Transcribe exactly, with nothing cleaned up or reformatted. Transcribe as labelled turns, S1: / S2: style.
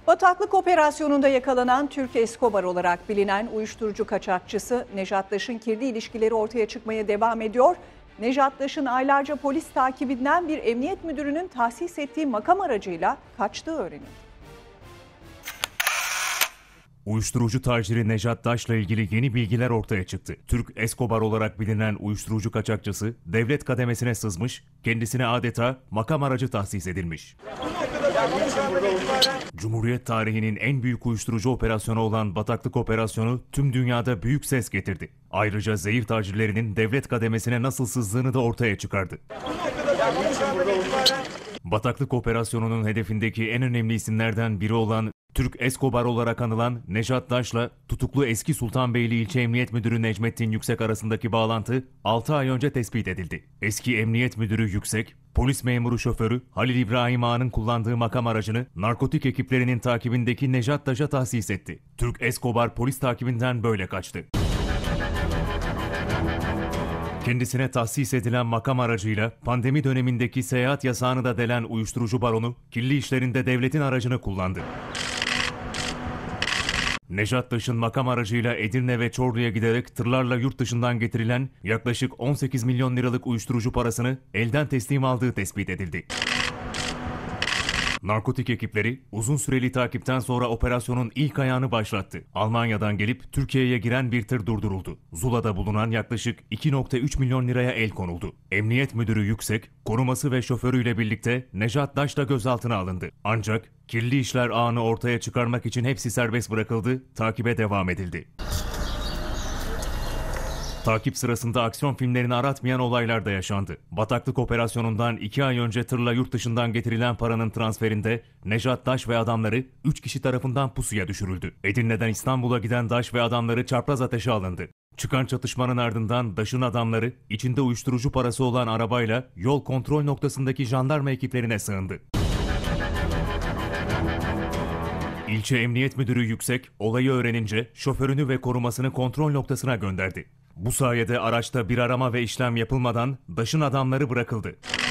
S1: Bataklık operasyonunda yakalanan Türk Escobar olarak bilinen uyuşturucu kaçakçısı Nejat Daş'ın kirli ilişkileri ortaya çıkmaya devam ediyor. Nejat Daş'ın aylarca polis takibinden bir emniyet müdürünün tahsis ettiği makam aracıyla kaçtığı öğrenildi.
S2: Uyuşturucu taciri Nejat Daş'la ilgili yeni bilgiler ortaya çıktı. Türk Escobar olarak bilinen uyuşturucu kaçakçısı devlet kademesine sızmış, kendisine adeta makam aracı tahsis edilmiş. Cumhuriyet tarihinin en büyük uyuşturucu operasyonu olan Bataklık Operasyonu tüm dünyada büyük ses getirdi. Ayrıca zehir tacirlerinin devlet kademesine nasıl sızdığını da ortaya çıkardı. Bataklık Operasyonu'nun hedefindeki en önemli isimlerden biri olan Türk Escobar olarak anılan Nejat Daş'la tutuklu eski Sultanbeyli İlçe Emniyet Müdürü Necmettin Yüksek arasındaki bağlantı altı ay önce tespit edildi. Eski Emniyet Müdürü Yüksek, polis memuru şoförü Halil İbrahim Ağa'nın kullandığı makam aracını narkotik ekiplerinin takibindeki Nejat Daş'a tahsis etti. Türk Escobar polis takibinden böyle kaçtı. Kendisine tahsis edilen makam aracıyla pandemi dönemindeki seyahat yasağını da delen uyuşturucu baronu, kirli işlerinde devletin aracını kullandı. Nejat Daş'ın makam aracıyla Edirne ve Çorlu'ya giderek tırlarla yurt dışından getirilen yaklaşık on sekiz milyon liralık uyuşturucu parasını elden teslim aldığı tespit edildi. Narkotik ekipleri uzun süreli takipten sonra operasyonun ilk ayağını başlattı. Almanya'dan gelip Türkiye'ye giren bir tır durduruldu. Zula'da bulunan yaklaşık iki nokta üç milyon liraya el konuldu. Emniyet Müdürü Yüksek, koruması ve şoförüyle birlikte Nejat Daş da gözaltına alındı. Ancak kirli işler ağını ortaya çıkarmak için hepsi serbest bırakıldı, takibe devam edildi. Takip sırasında aksiyon filmlerini aratmayan olaylar da yaşandı. Bataklık operasyonundan iki ay önce tırla yurt dışından getirilen paranın transferinde Nejat Daş ve adamları üç kişi tarafından pusuya düşürüldü. Edirne'den İstanbul'a giden Daş ve adamları çapraz ateşe alındı. Çıkan çatışmanın ardından Daş'ın adamları içinde uyuşturucu parası olan arabayla yol kontrol noktasındaki jandarma ekiplerine sığındı. İlçe Emniyet Müdürü Yüksek, olayı öğrenince şoförünü ve korumasını kontrol noktasına gönderdi. Bu sayede araçta bir arama ve işlem yapılmadan Daş'ın adamları bırakıldı.